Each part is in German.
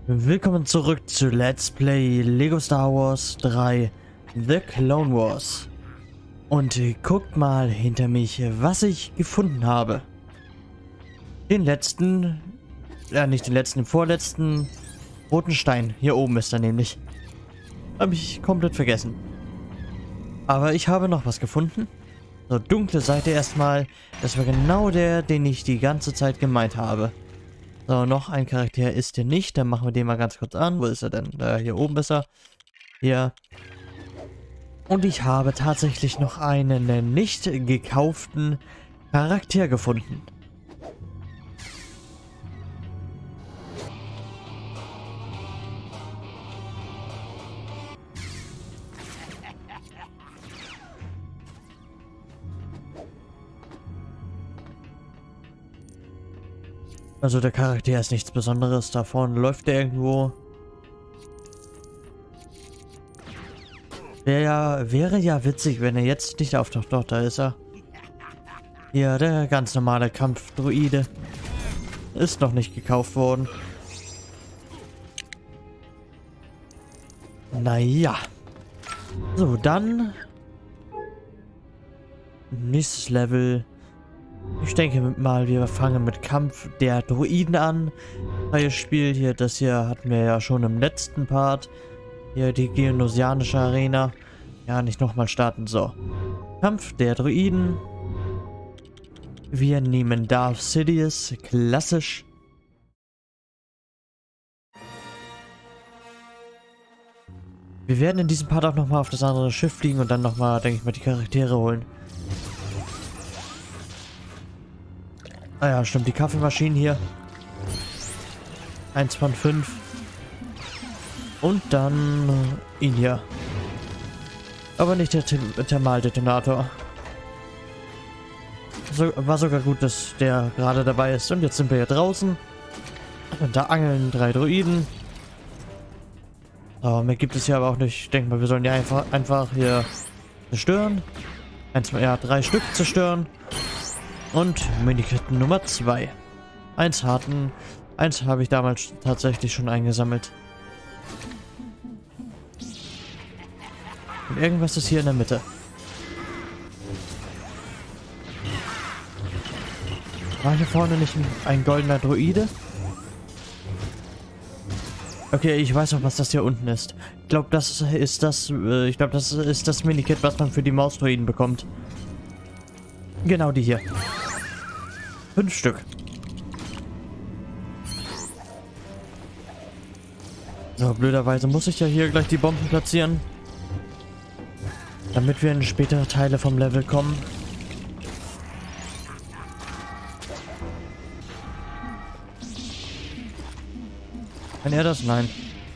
Willkommen zurück zu Let's Play Lego Star Wars 3 The Clone Wars. Und guckt mal hinter mich, was ich gefunden habe. Den letzten, nicht den letzten, den vorletzten roten Stein. Hier oben ist er nämlich. Habe ich komplett vergessen. Aber ich habe noch was gefunden. So, dunkle Seite erstmal. Das war genau der, den ich die ganze Zeit gemeint habe. So, noch ein Charakter ist hier nicht. Dann machen wir den mal ganz kurz an. Wo ist er denn? Hier oben ist er. Hier. Und ich habe tatsächlich noch einen nicht gekauften Charakter gefunden. Also der Charakter ist nichts Besonderes. Da vorne läuft er irgendwo. Wäre ja witzig, wenn er jetzt nicht auftaucht. Doch, da ist er. Hier, der ganz normale Kampfdruide. Ist noch nicht gekauft worden. Naja. So, dann nächstes Level. Ich denke mal, wir fangen mit Kampf der Druiden an. Freies Spiel hier, das hier hatten wir ja schon im letzten Part. Hier die Geonosianische Arena. Ja, nicht nochmal starten. So. Kampf der Druiden. Wir nehmen Darth Sidious. Klassisch. Wir werden in diesem Part auch nochmal auf das andere Schiff fliegen und dann nochmal, denke ich mal, die Charaktere holen. Ah ja, stimmt, die Kaffeemaschinen hier. 1 von 5. Und dann ihn hier. Aber nicht der Thermaldetonator. So, war sogar gut, dass der gerade dabei ist. Und jetzt sind wir hier draußen. Und da angeln 3 Droiden. Aber mehr gibt es hier aber auch nicht. Ich denke mal, wir sollen die einfach hier zerstören. 3 Stück zerstören. Und Minikit Nummer 2. Eins habe ich damals tatsächlich schon eingesammelt. Und irgendwas ist hier in der Mitte. War hier vorne nicht ein goldener Droide? Okay, ich weiß noch, was das hier unten ist. Ich glaube, das ist das Minikit, was man für die Mausdroiden bekommt. Genau die hier. 5 Stück. So, blöderweise muss ich ja hier gleich die Bomben platzieren. Damit wir in spätere Teile vom Level kommen. Kann er das? Nein.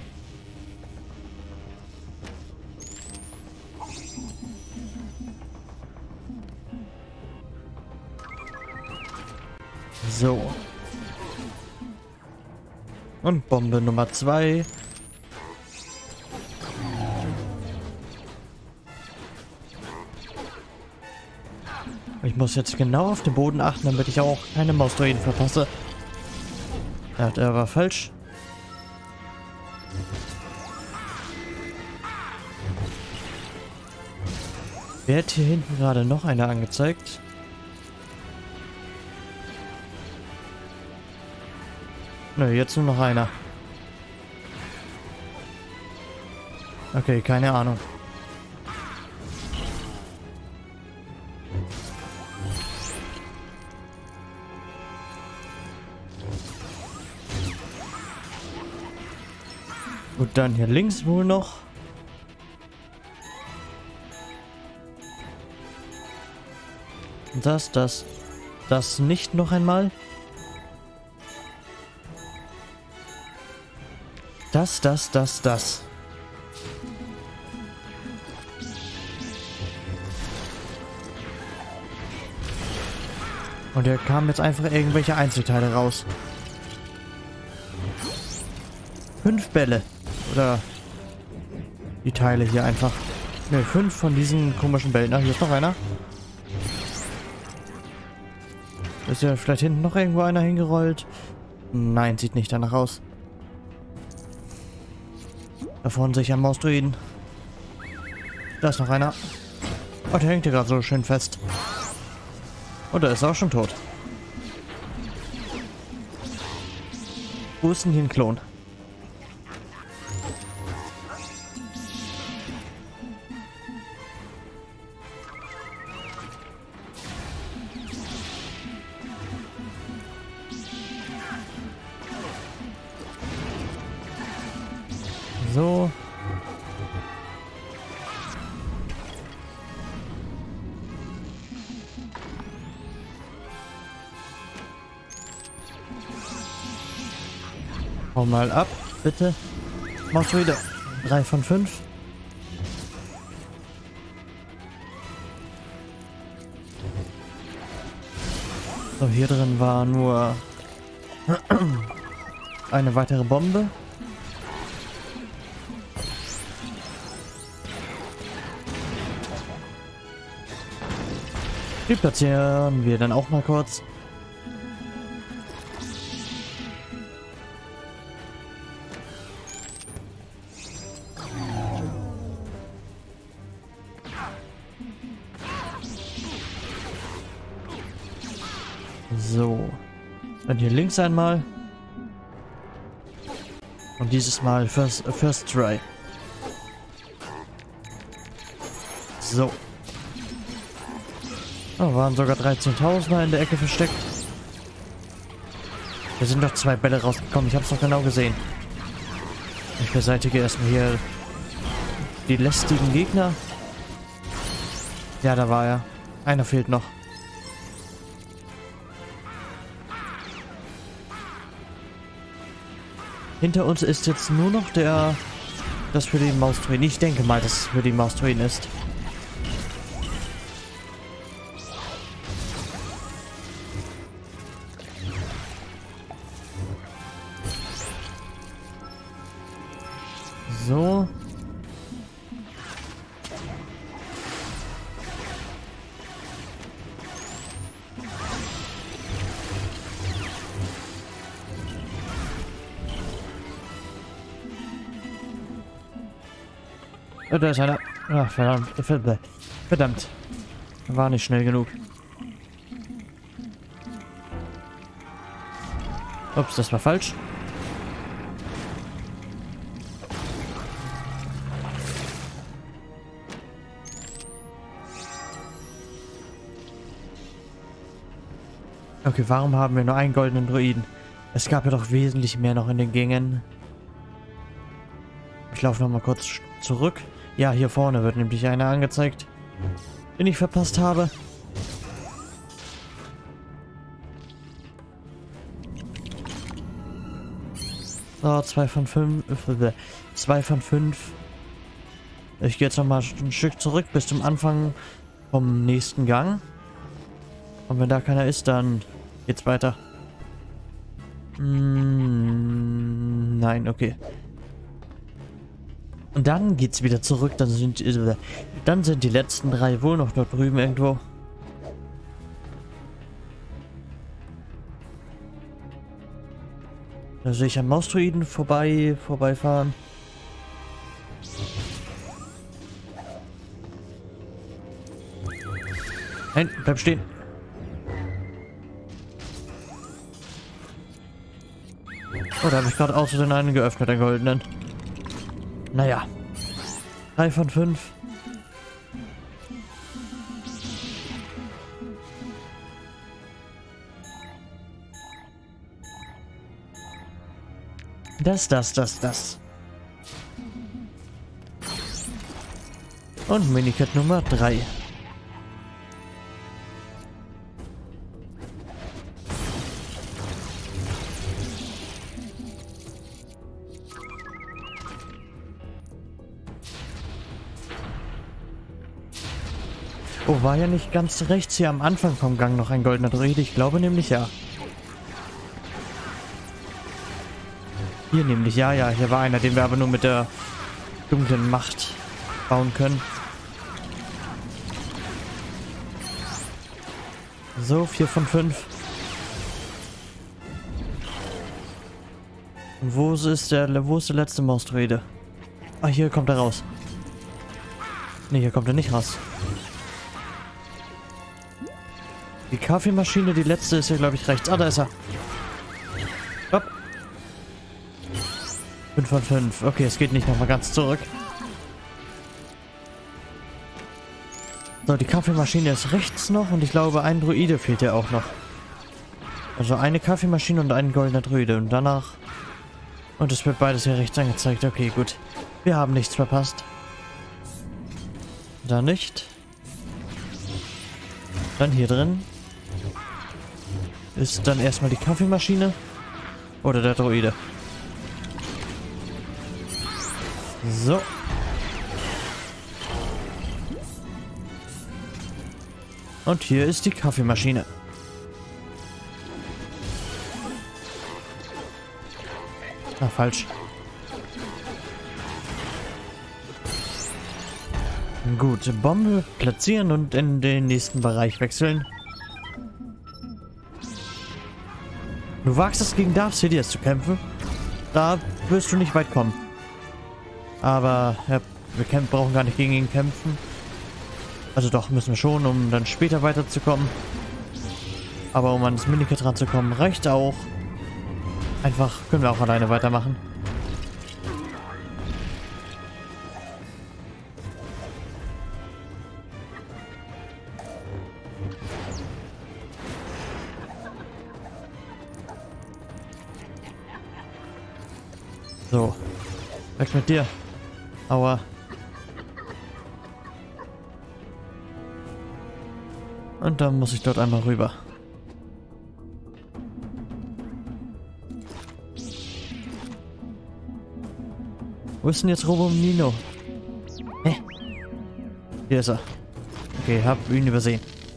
So. Und Bombe Nummer 2. Ich muss jetzt genau auf den Boden achten, damit ich auch keine Mausdroiden verpasse. Ja, der war falsch. Wer hat hier hinten gerade noch einer angezeigt? Nö, jetzt nur noch einer. Okay, keine Ahnung. Gut, dann hier links wohl noch. Das nicht noch einmal. Das. Und da kamen jetzt einfach irgendwelche Einzelteile raus. 5 Bälle. Oder die Teile hier einfach. Ne, 5 von diesen komischen Bällen. Ah, hier ist noch einer. Ist ja vielleicht hinten noch irgendwo einer hingerollt? Nein, sieht nicht danach aus. Da vorne sehe ich einen Mausdruiden. Da ist noch einer. Oh, der hängt hier gerade so schön fest. Oh, der ist auch schon tot. Wo ist denn hier ein Klon? So. Hau mal ab, bitte. Mach's wieder. 3 von 5. So, hier drin war nur eine weitere Bombe. Die platzieren wir dann auch mal kurz. So. Dann hier links einmal. Und dieses Mal first try. So. Oh, waren sogar 13.000er in der Ecke versteckt. Da sind doch 2 Bälle rausgekommen. Ich habe es doch genau gesehen. Ich beseitige erstmal hier die lästigen Gegner. Ja, da war er. Einer fehlt noch. Hinter uns ist jetzt nur noch das für die Mausdruiden. Ich denke mal, dass es für die Mausdruiden ist. So. Oh, da ist einer. Ach, verdammt. Verdammt. War nicht schnell genug. Ups, das war falsch. Okay, warum haben wir nur einen goldenen Druiden? Es gab ja doch wesentlich mehr noch in den Gängen. Ich laufe noch mal kurz zurück. Ja, hier vorne wird nämlich einer angezeigt, den ich verpasst habe. So, 2 von 5. 2 von 5. Ich gehe jetzt noch mal ein Stück zurück bis zum Anfang vom nächsten Gang. Und wenn da keiner ist, dann geht's weiter. Nein, okay. Und dann geht's wieder zurück. Dann sind die letzten 3 wohl noch dort drüben irgendwo. Da sehe ich einen Mausdruiden vorbeifahren. Nein, bleib stehen. Oh, da habe ich gerade außerdem einen geöffnet, den goldenen. Naja. 3 von 5. Das. Und Minikit Nummer 3. Oh, war ja nicht ganz rechts hier am Anfang vom Gang noch ein goldener Druide? Ich glaube nämlich ja. Hier nämlich, ja, hier war einer, den wir aber nur mit der dunklen Macht bauen können. So, 4 von 5. Und wo ist der letzte Mausdruide? Ah, hier kommt er raus. Ne, hier kommt er nicht raus. Die Kaffeemaschine, die letzte ist ja, glaube ich, rechts. Ah, da ist er. Hopp. 5 von 5. Okay, es geht nicht nochmal ganz zurück. So, die Kaffeemaschine ist rechts noch und ich glaube, ein Druide fehlt ja auch noch. Also eine Kaffeemaschine und ein goldener Druide und danach... Und es wird beides hier rechts angezeigt. Okay, gut. Wir haben nichts verpasst. Da nicht. Dann hier drin ist dann erstmal die Kaffeemaschine oder der Druide. So. Und hier ist die Kaffeemaschine. Ah, falsch. Gut, Bombe platzieren und in den nächsten Bereich wechseln. Du wagst es, gegen Darth Sidious zu kämpfen? Da wirst du nicht weit kommen. Aber ja, wir brauchen gar nicht gegen ihn kämpfen. Also doch, müssen wir schon, um dann später weiterzukommen. Aber um an das Minikit ranzukommen, reicht auch. Einfach können wir auch alleine weitermachen. So. Weg mit dir. Aua. Und dann muss ich dort einmal rüber. Wo ist denn jetzt Robomino? Hä? Hier ist er. Okay, hab ihn übersehen.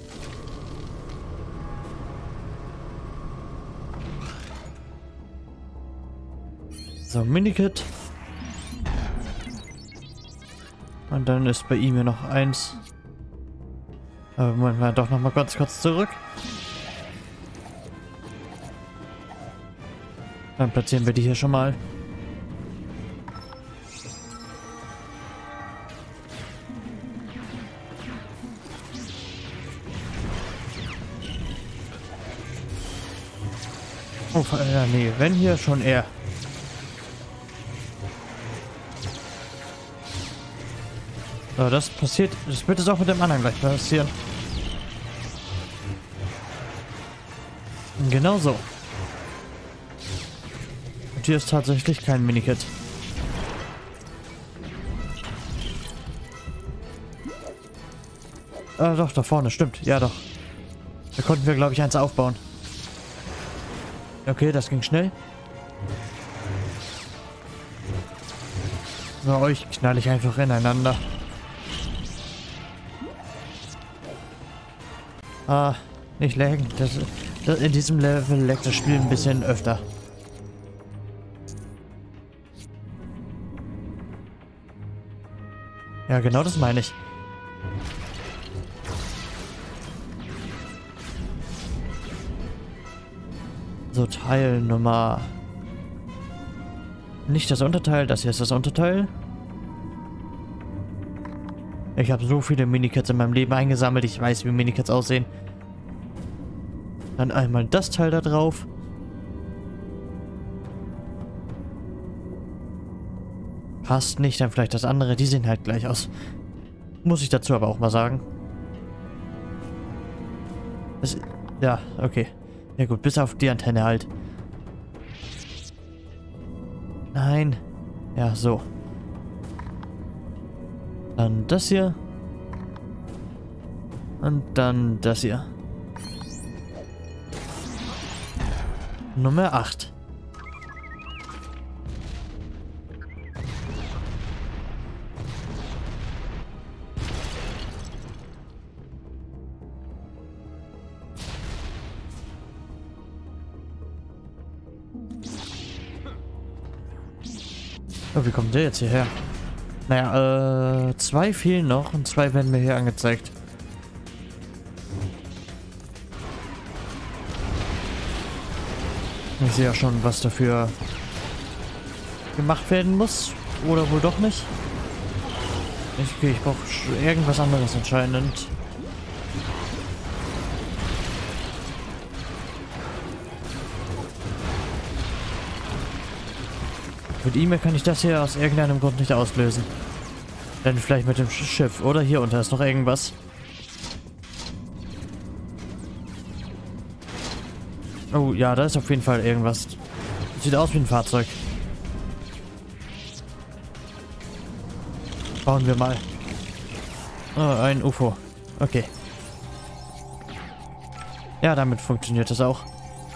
So, Minikit. Und dann ist bei ihm ja noch eins. Aber Moment mal, doch noch mal ganz kurz zurück. Dann platzieren wir die hier schon mal. Oh, nee, wenn hier schon er. So, das passiert. Das wird es auch mit dem anderen gleich passieren. Genau so. Und hier ist tatsächlich kein Minikit. Doch, da vorne, stimmt. Ja, doch. Da konnten wir, glaube ich, eins aufbauen. Okay, das ging schnell. So, euch knall ich einfach ineinander. Ah, nicht laggen. In diesem Level laggt das Spiel ein bisschen öfter. Ja, genau das meine ich. So, Teil Nummer... Nicht das Unterteil, das hier ist das Unterteil. Ich habe so viele Minikits in meinem Leben eingesammelt, ich weiß, wie Minikits aussehen. Dann einmal das Teil da drauf. Passt nicht, dann vielleicht das andere. Die sehen halt gleich aus. Muss ich dazu aber auch mal sagen. Ja, okay. Ja gut, bis auf die Antenne halt. Nein. Ja, so. Dann das hier. Und dann das hier. Nummer 8. Oh, wie kommt der jetzt hierher? Naja, 2 fehlen noch und 2 werden mir hier angezeigt. Ich sehe ja schon, was dafür gemacht werden muss. Oder wohl doch nicht? Okay, ich brauche irgendwas anderes anscheinend. Mit E-Mail kann ich das hier aus irgendeinem Grund nicht auslösen. Dann vielleicht mit dem Schiff. Oder hier unter ist noch irgendwas. Oh ja, da ist auf jeden Fall irgendwas. Sieht aus wie ein Fahrzeug. Bauen wir mal. Oh, ein UFO. Okay. Ja, damit funktioniert das auch.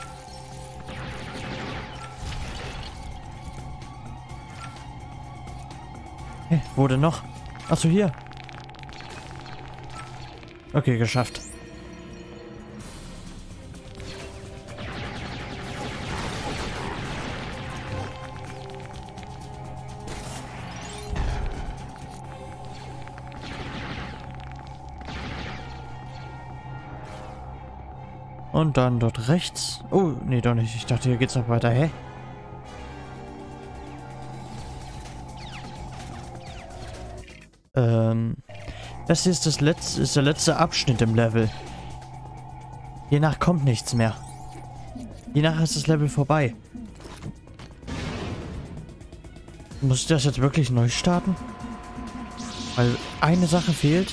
Hey, wo denn noch? Achso, hier. Okay, geschafft. Und dann dort rechts. Oh, nee, doch nicht. Ich dachte, hier geht's noch weiter. Hä? Das hier ist der letzte Abschnitt im Level. Hiernach kommt nichts mehr. Hiernach ist das Level vorbei. Muss ich das jetzt wirklich neu starten? Weil eine Sache fehlt.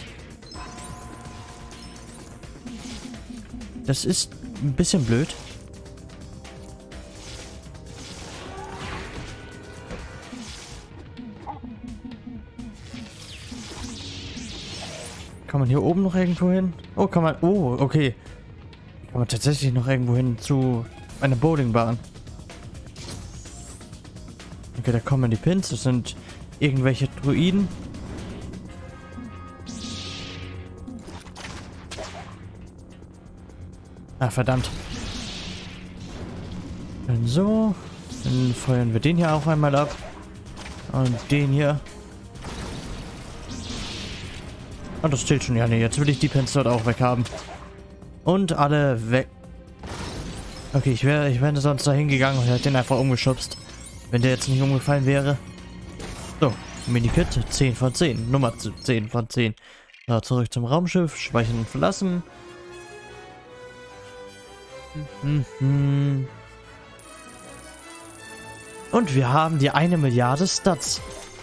Das ist ein bisschen blöd. Kann man hier oben noch irgendwo hin? Oh, kann man... Oh, okay. Kann man tatsächlich noch irgendwo hin zu einer Bowlingbahn. Okay, da kommen die Pins. Das sind irgendwelche Druiden. Ah, verdammt. Dann so. Dann feuern wir den hier auch einmal ab. Und den hier. Oh, das zählt schon. Ja, nee, jetzt will ich die Pins dort auch weghaben. Und alle weg. Okay, ich wäre sonst da hingegangen und hätte den einfach umgeschubst. Wenn der jetzt nicht umgefallen wäre. So, Minikit 10 von 10. Nummer 10 von 10. So, zurück zum Raumschiff. Speichern und verlassen. Und wir haben die 1 Milliarde Stats.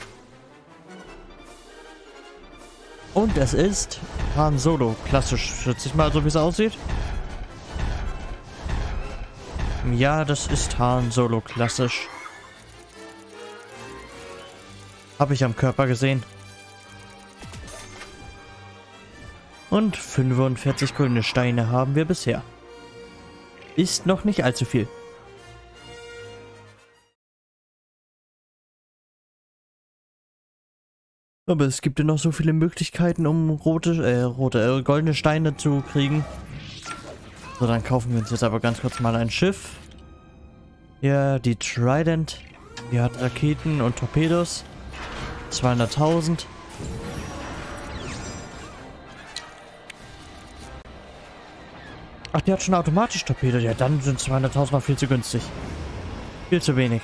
Und es ist Han Solo. Klassisch, schätze ich mal, so wie es aussieht. Ja, das ist Han Solo. Klassisch. Habe ich am Körper gesehen. Und 45 grüne Steine haben wir bisher. Ist noch nicht allzu viel. Aber es gibt ja noch so viele Möglichkeiten, um goldene Steine zu kriegen. So, dann kaufen wir uns jetzt aber ganz kurz mal ein Schiff. Ja, die Trident. Die hat Raketen und Torpedos. 200.000. Ach, die hat schon automatisch Torpedo. Ja, dann sind 200.000 noch viel zu günstig. Viel zu wenig.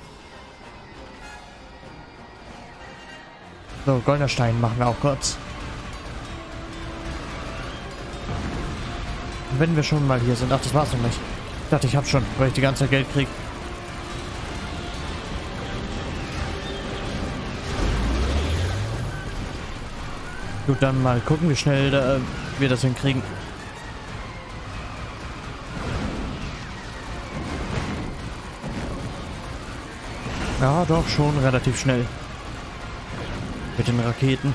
So, goldener Stein machen wir auch kurz. Und wenn wir schon mal hier sind. Ach, das war's noch nicht. Ich dachte, ich hab schon, weil ich die ganze Zeit Geld kriege. Gut, dann mal gucken, wie schnell wir das hinkriegen. Ja, doch, schon relativ schnell. Mit den Raketen.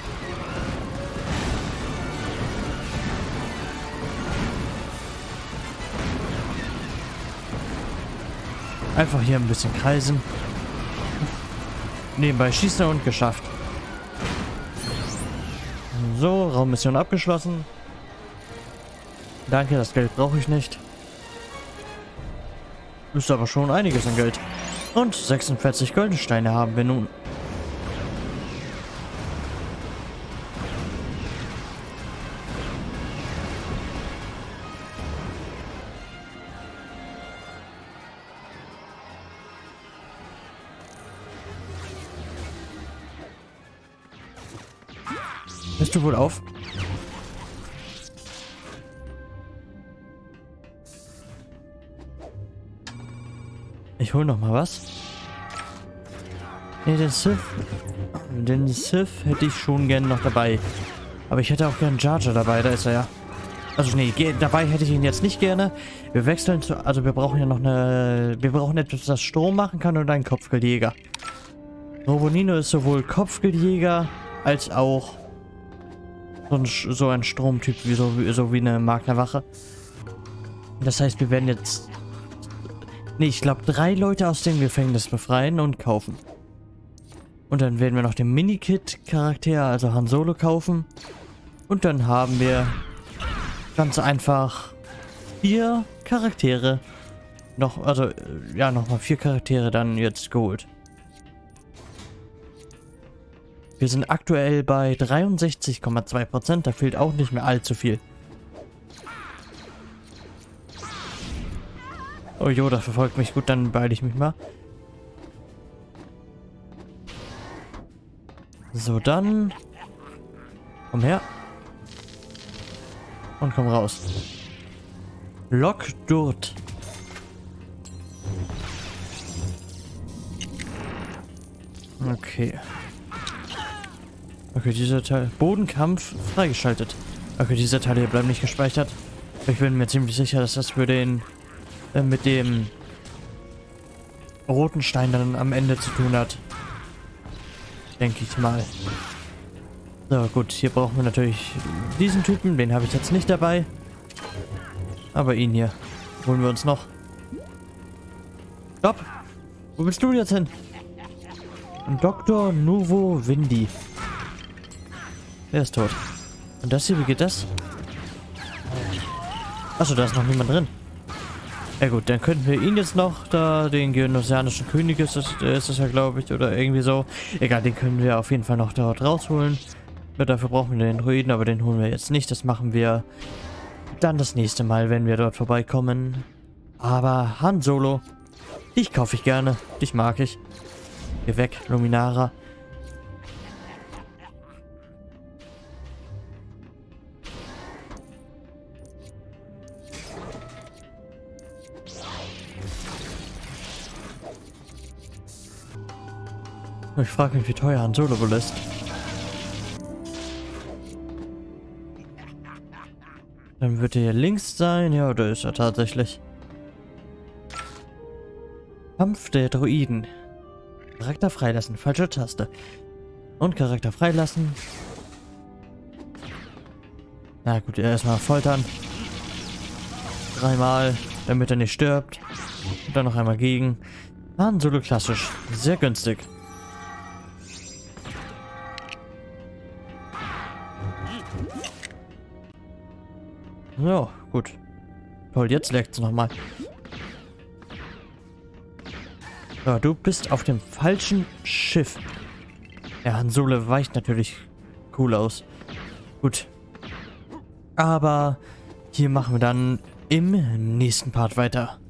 Einfach hier ein bisschen kreisen. Nebenbei schießen und geschafft. So, Raummission abgeschlossen. Danke, das Geld brauche ich nicht. Ist aber schon einiges an Geld. Und 46 Goldsteine haben wir nun. Hörst du wohl auf? Ich hol noch mal was. Nee, den Sith. Den Sith hätte ich schon gerne noch dabei. Aber ich hätte auch gerne Jar Jar dabei, da ist er ja. Also nee, dabei hätte ich ihn jetzt nicht gerne. Wir wechseln zu... Also wir brauchen ja noch eine... Wir brauchen etwas, das Strom machen kann und einen Kopfgeldjäger. Robonino ist sowohl Kopfgeldjäger als auch so ein Stromtyp, so wie eine Magnerwache. Das heißt, wir werden jetzt... Nee, ich glaube 3 Leute aus dem Gefängnis befreien und kaufen. Und dann werden wir noch den Mini-Kit-Charakter, also Han Solo, kaufen. Und dann haben wir ganz einfach 4 Charaktere. Nochmal 4 Charaktere dann jetzt geholt. Wir sind aktuell bei 63,2%, da fehlt auch nicht mehr allzu viel. Oh Yoda verfolgt mich, gut, dann beeile ich mich mal. So, dann... Komm her. Und komm raus. Lok Durt. Okay. Okay, dieser Teil... Bodenkampf freigeschaltet. Okay, dieser Teil hier bleibt nicht gespeichert. Ich bin mir ziemlich sicher, dass das für den... mit dem... roten Stein dann am Ende zu tun hat. Denke ich mal. So, gut. Hier brauchen wir natürlich diesen Typen. Den habe ich jetzt nicht dabei. Aber ihn hier. Holen wir uns noch. Stopp! Wo bist du jetzt hin? Dr. Nuvo Windy. Der ist tot. Und das hier, wie geht das? Achso, da ist noch niemand drin. Ja gut, dann könnten wir ihn jetzt noch, da den Geonosianischen König ist es ja, glaube ich, oder irgendwie so. Egal, den können wir auf jeden Fall noch dort rausholen. Ja, dafür brauchen wir den Druiden, aber den holen wir jetzt nicht. Das machen wir dann das nächste Mal, wenn wir dort vorbeikommen. Aber Han Solo, dich kaufe ich gerne. Dich mag ich. Geh weg, Luminara. Ich frage mich, wie teuer Han Solo wohl ist. Dann wird er hier links sein. Ja, oder ist er tatsächlich? Kampf der Droiden. Charakter freilassen. Falsche Taste. Und Charakter freilassen. Na gut, erstmal foltern. 3-mal, damit er nicht stirbt. Und dann noch einmal gegen. Han Solo klassisch. Sehr günstig. Ja, gut. Toll, jetzt leckt es nochmal. So, du bist auf dem falschen Schiff. Ja, Han Solo weicht natürlich cool aus. Gut. Aber hier machen wir dann im nächsten Part weiter.